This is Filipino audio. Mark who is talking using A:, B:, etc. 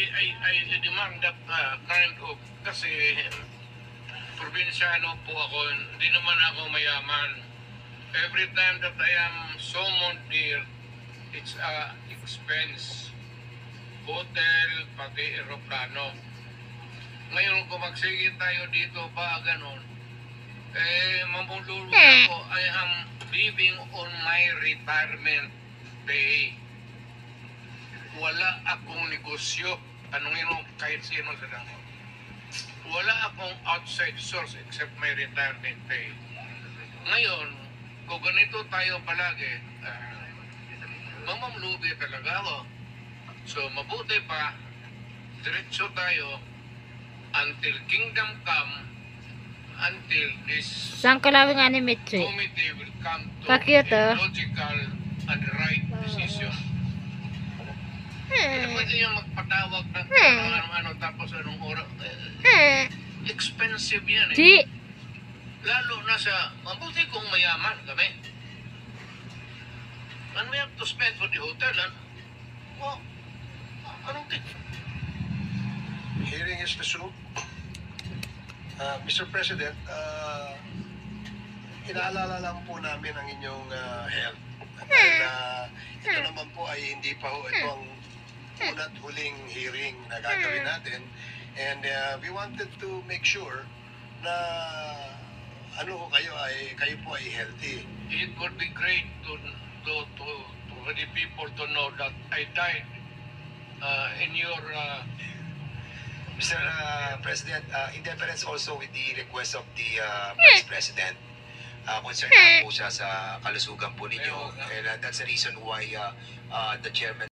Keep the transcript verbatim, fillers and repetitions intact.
A: I, I demand that uh, kind of, kasi probinsyano po ako, hindi naman ako mayaman. Every time that I am summoned there, it's a expense. Hotel, pati aeroplano. Ngayon kung magsige tayo dito pa ganon, eh mamululu ako, I am living on my retirement pay. Wala akong negosyo. Tanungin mo kahit sino sa damo. Wala akong outside source except my retirement pay. Ngayon, kung ganito tayo palagi, uh, mamamlubi talaga ako. So, mabuti pa, diretso tayo until kingdom come, until this
B: Saan ka lawing anime, Tsui?
A: committee will come to
B: Kakiyot,
A: a
B: oh.
A: logical and right decision. Hindi pwede yung magpatawag ng ano-ano tapos anong oras. Eh, expensive yan eh.
B: Si,
A: Lalo na sa, mabuti kung mayaman kami. And we have to spend for the hotel. And, well, anong tig?
C: Hearing is resumed. Uh, Mister President, uh, inaalala lang po namin ang inyong uh, health. Dahil uh, ito naman po ay hindi pa ho ito ang una't huling hearing na gagawin natin. And uh, we wanted to make sure na ano ho kayo ay kayo po ay healthy.
A: It would be great to to to, to for the people to know that I died uh, in your uh,
D: Mister Uh, President, uh, in deference also with the request of the uh, Vice President, uh, concerned na po siya sa kalusugan po ninyo. And uh, that's the reason why uh, uh, the Chairman